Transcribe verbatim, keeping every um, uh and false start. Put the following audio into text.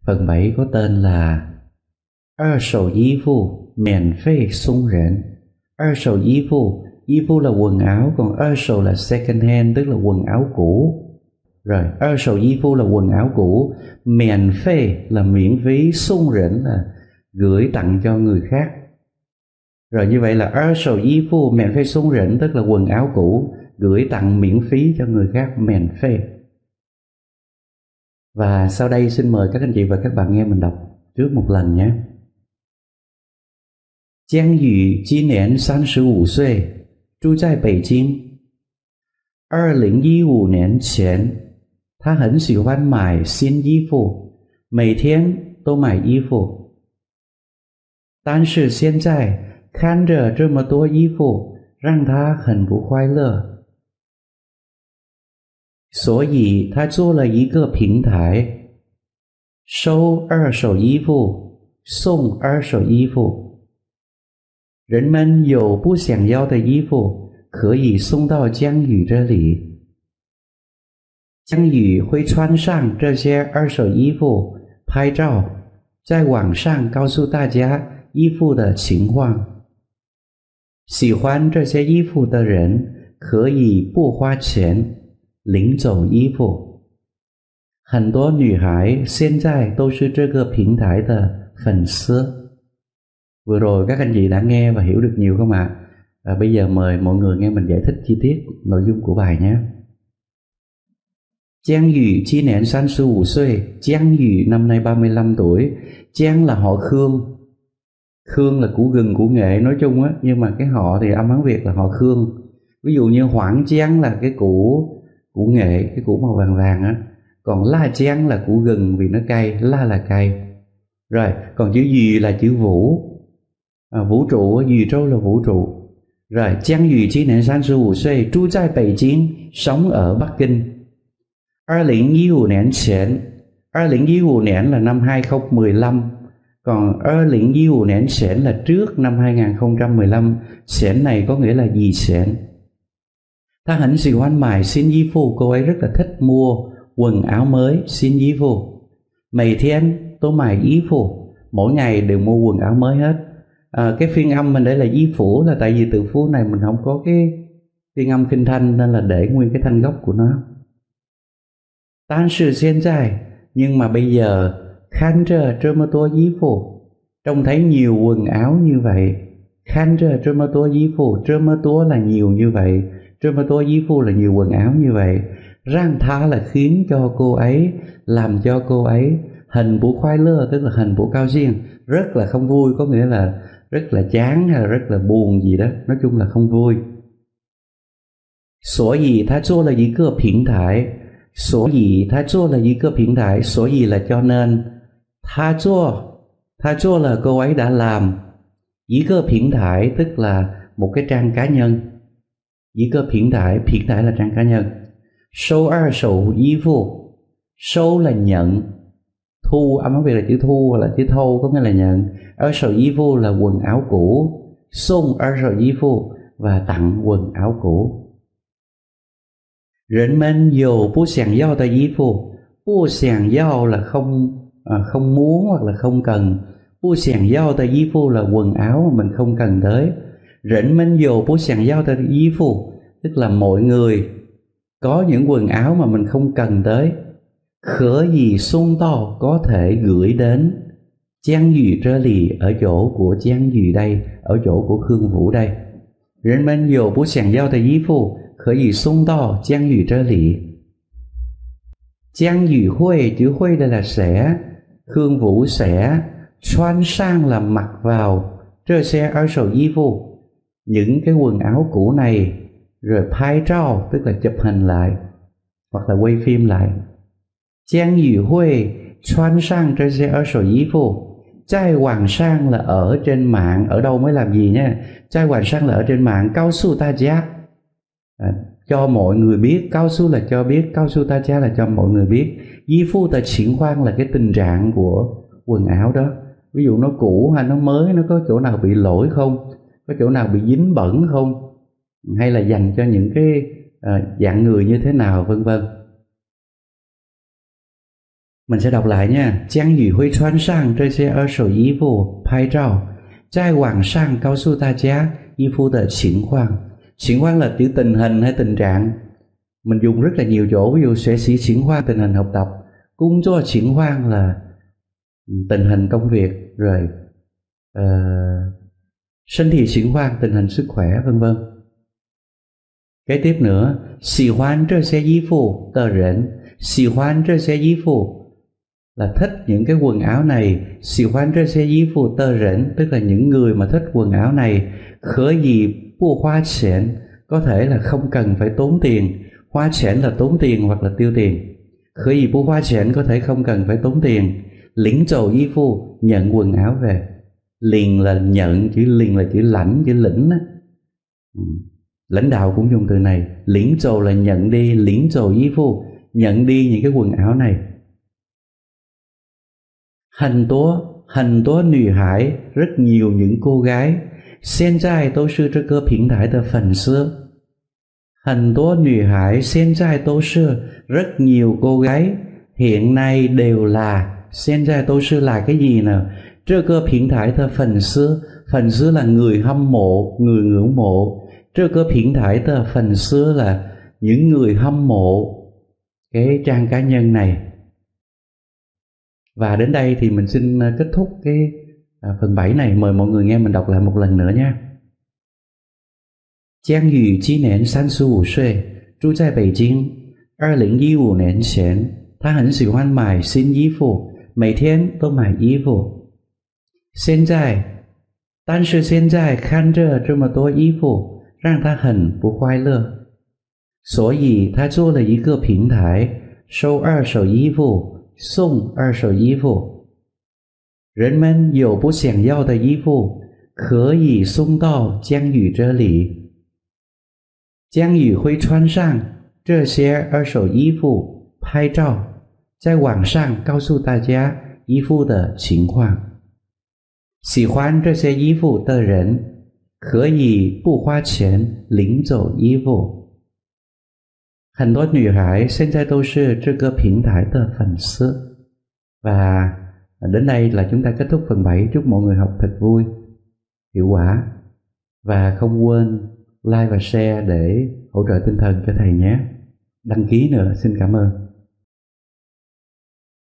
Phần bảy có tên là二手衣服免费送人.二手衣服, y phục là quần áo, còn二手là second hand, tức là quần áo cũ. Rồi,二手衣服là quần áo cũ, miễn phí là miễn phí,送人là gửi tặng cho người khác. Rồi như vậy là二手衣服免费送人, tức là quần áo cũ gửi tặng miễn phí cho người khác, miễn phí. Và sau đây xin mời các anh chị và các bạn nghe mình đọc trước một lần nhé. Jiang Yu 今年三十五岁，住在北京。二零一五年前，他很喜欢买新衣服，每天都买衣服。但是现在看着这么多衣服，让他很不快乐。所以他做了一个平台，收二手衣服，送二手衣服。人们有不想要的衣服，可以送到江宇这里。江宇会穿上这些二手衣服，拍照，在网上告诉大家衣服的情况。喜欢这些衣服的人可以不花钱领走衣服。很多女孩现在都是这个平台的粉丝。Vừa rồi các anh chị đã nghe và hiểu được nhiều không ạ? À, bây giờ mời mọi người nghe mình giải thích chi tiết nội dung của bài nhé. Jiang Yu 今年三十五岁, Jiang Yu năm nay ba mươi lăm tuổi. Jiang là họ Khương. Khương là củ gừng, củ nghệ nói chung á, nhưng mà cái họ thì âm Hán Việt là họ Khương. Ví dụ như Hoảng Jiang là cái củ củ nghệ, cái củ màu vàng vàng á. Còn La Jiang là củ gừng vì nó cay, La là cay. Rồi, còn chữ Yu là chữ Vũ. À, vũ trụ, Yu Châu là vũ trụ. Rồi, Jiang Yu 今年三十五岁, trú tại Bắc Kinh, sống ở Bắc Kinh. hai không một năm年前, hai không một năm là năm hai không một lăm, còn hai không một năm前 là trước năm hai không một lăm.前này có nghĩa là gì前? Ta hẳn喜欢买新衣服, cô ấy rất là thích mua quần áo mới, 新衣服.每天都买衣服, mỗi ngày đều mua quần áo mới hết. À, cái phiên âm mình để là y phủ là tại vì từ phú này mình không có cái phiên âm kinh thanh nên là để nguyên cái thanh gốc của nó. Tan sự hiện tại, nhưng mà bây giờ khan trơ trơ mơ tố dí phủ, trông thấy nhiều quần áo như vậy. Khan trơ trơ mơ tố dí phủ, trơ mơ tố là nhiều như vậy, trơ mơ tố dí phủ là nhiều quần áo như vậy. Rang tha là khiến cho cô ấy, làm cho cô ấy hình bủ khoai lơ, tức là hình bủ cao riêng, rất là không vui, có nghĩa là rất là chán hay là rất là buồn gì đó, nói chung là không vui. 所以他做了一个平台，所以他做了一个平台，所以 là cho nên, 他做, 他做 là cô ấy đã làm, 一个平台 tức là một cái trang cá nhân, 一个平台, 平台 là trang cá nhân. 收二手衣服, 收 là nhận, thu âm Hán Việt là chữ thu hoặc là chữ thâu có nghĩa là nhận. Ở sầu y phu là quần áo cũ, xung ở sầu y phu và tặng quần áo cũ.人们有不想要的衣服, 不想要 là không à, không muốn hoặc là không cần. 不想要的衣服 là quần áo mà mình không cần tới. 人们有不想要的衣服 tức là mọi người có những quần áo mà mình không cần tới. Khở gì xung to có thể gửi đến Jiang Yu trơ lì, ở chỗ của Jiang Yu đây, ở chỗ của Khương Vũ đây.人们有不想要的衣服可以送到江宇这里. Jiang Yu Hui, chữ Hui đây là sẽ, Khương Vũ sẽ, Chuan sang là mặc vào, trơ xe ở sầu y phu, những cái quần áo cũ này, rồi pai trao, tức là chụp hình lại, hoặc là quay phim lại. Jiang Yu Hui Chuan sang trơ xe ở sầu y phu. Trai hoàng sang là ở trên mạng, ở đâu mới làm gì nha. Trai hoàng sang là ở trên mạng, cao su ta giá, à, cho mọi người biết, cao su là cho biết, cao su ta giá là cho mọi người biết. Di phu tờ triển khoan là cái tình trạng của quần áo đó. Ví dụ nó cũ hay nó mới, nó có chỗ nào bị lỗi không, có chỗ nào bị dính bẩn không, hay là dành cho những cái à, dạng người như thế nào, vân vân. Mình sẽ đọc lại nha. Jiang Yu hui chuan sang zhe xie er shou yi fu pai zhao, zai wang sang gao su da jia yi fu de情况.情况là chữ tình hình hay tình trạng. Mình dùng rất là nhiều chỗ, ví dụ sẽ sĩ情况tình hình học tập, cung cho情况là tình hình công việc, rồi uh,身体情况tình hình sức khỏe, vân vân. Kế tiếp nữa,喜欢这些衣服的人，喜欢这些衣服là thích những cái quần áo này, 喜欢这些衣服的人 tức là những người mà thích quần áo này, 可以不花钱 có thể là không cần phải tốn tiền, 花钱 là tốn tiền hoặc là tiêu tiền, 可以不花钱 có thể không cần phải tốn tiền, 领走衣服 nhận quần áo về, 领 là nhận, chữ 领 là chữ lãnh, chữ lĩnh á. Ừ. Lãnh đạo cũng dùng từ này, 领走 là nhận đi, 领走衣服 nhận đi những cái quần áo này. 很多很多女孩 rất nhiều những cô gái 现在都是这个平台的粉丝 很多女孩 现在都是 rất nhiều cô gái hiện nay đều là 现在都是 là cái gì nào? 这个平台的粉丝 粉丝 là người hâm mộ, người ngưỡng mộ, 这个平台的粉丝 là những người hâm mộ cái trang cá nhân này. Và đến đây thì mình xin kết thúc cái à, phần bảy này. Mời mọi người nghe mình đọc lại một lần nữa nha. Jiang Yu 今年三十五岁，住在北京。二零一五年前，他很喜欢买新衣服，每天都买衣服。现在，但是现在看着这么多衣服，让他很不快乐，所以他做了一个平台，收二手衣服。送二手衣服，人们有不想要的衣服可以送到江宇这里，江宇会穿上这些二手衣服拍照，在网上告诉大家衣服的情况。喜欢这些衣服的人可以不花钱领走衣服。很多女孩现在都是这个平台的粉丝. Và đến đây là chúng ta kết thúc phần bảy. Chúc mọi người học thật vui, hiệu quả, và không quên like và share để hỗ trợ tinh thần cho thầy nhé. Đăng ký nữa, xin cảm ơn.